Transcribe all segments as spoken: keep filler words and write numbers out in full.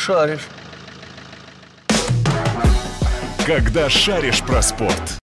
шаришь. Когда шаришь про спорт.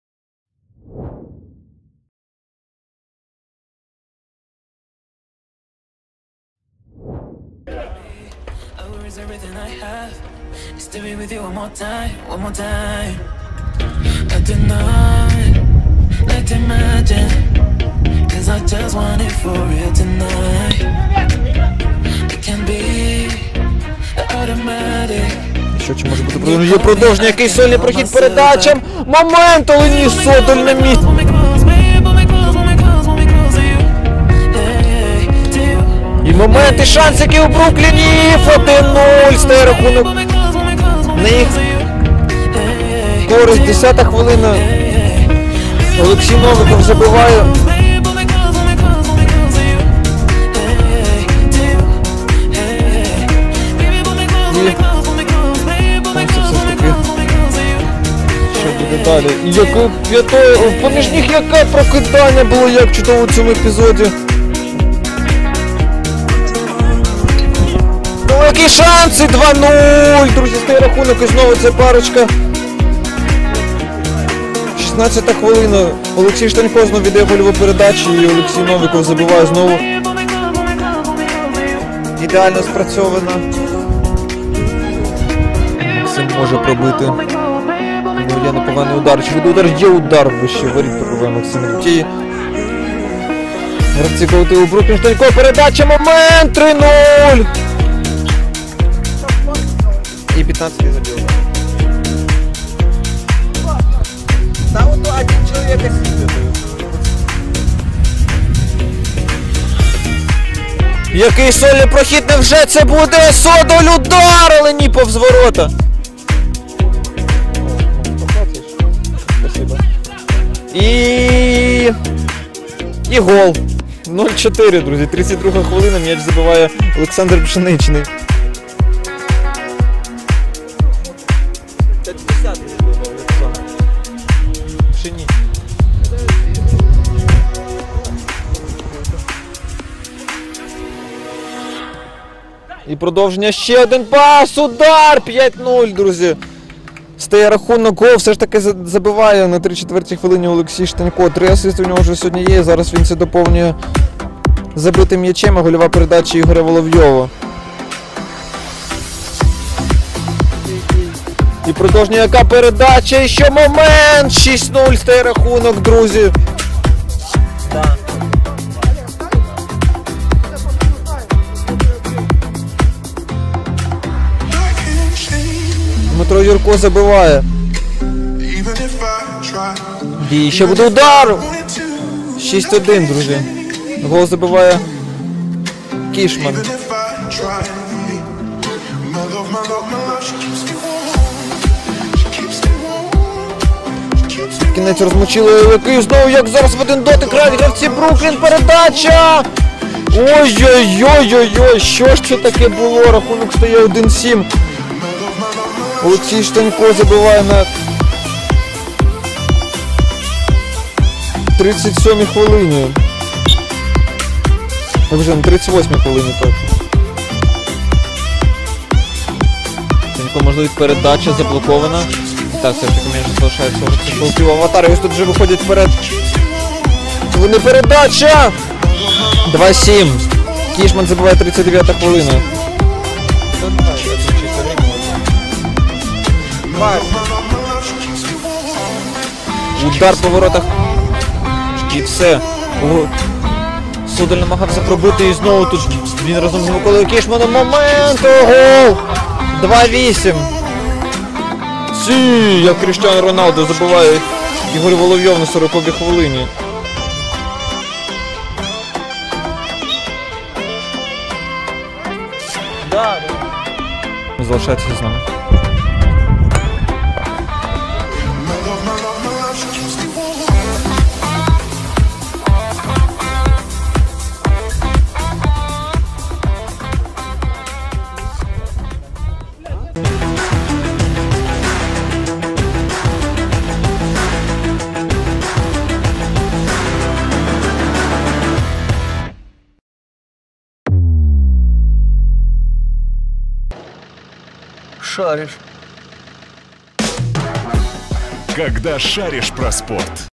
Що, чи може бути продовження? Є продовження, який сольний прохід передачам. Момент, але ні, Содоль на місці. І момент, і шанс, який у Брукліні. один нуль, стає рахунок. На їх користь, десята хвилина. Олексій Новиков забиває. Далі. Яке п'ятое, поміж них яке прокидання було, як чудово в цьому епізоді. Ну які шанси, два нуль, друзі, стає рахунок і знову ця парочка. шістнадцята хвилина, Олексій Штанько знову віддає гольову передачу і Олексій Новиков забиває знову. Ідеально спрацьована. Максим може пробити. Ну, є непоганий удар. Чи буде удар? Є удар вище воріт, пробиває Максим Лютій. Гравці колективу Бруклін Штанько. Передача, момент, три нуль. І п'ятнадцятий забив. Та от один чоловік сидить. Який сольний прохід, невже це буде Содоль, удар, але ні, повз ворота. І... І гол. нуль чотири, друзі. тридцять друга хвилина, м'яч забиває Олександр Пшеничний. Це десятий Пшеничний. І продовження, ще один пас, удар, п'ять нуль, друзі. Стає рахунок, гол все ж таки забиває на тридцять четвертій хвилині Олексій Штанько. Три асисти у нього вже сьогодні є, зараз він це доповнює забитим м'ячем, а гольова передача Ігоря Воловйова. І продовження, яка передача, і ще момент, шість нуль стає рахунок, друзі. Дмитро Юрко забиває. І ще буде удар. шість один, друзі. Гол забиває Кішман. Кінець розмочили, який знову, як зараз в один дотик грають гравці Бруклін. Передача! Ой-ой-ой-ой-ой, що ж це таке було? Рахунок стає один сім. Олексій Штанько забиває на тридцять сьомій хвилині. Вже на тридцять восьмій хвилині, так. Штанько, можливо, передача заблокована. Так, все ж таки мені залишається цих колективу Аватар. Ось тут вже виходять вперед. Вони передача! два сім. Кішман забиває тридцять дев'ята хвилина. Удар по воротах. І все. Содоль намагався пробити і знову тут він разом з Миколою Кішманом. Момент! Гол! два вісім. Сі, як Кріштіану Роналду забиває Ігор Воловйов на сороковій хвилині. Залишайтеся з нами. шаришь. Когда шаришь про спорт.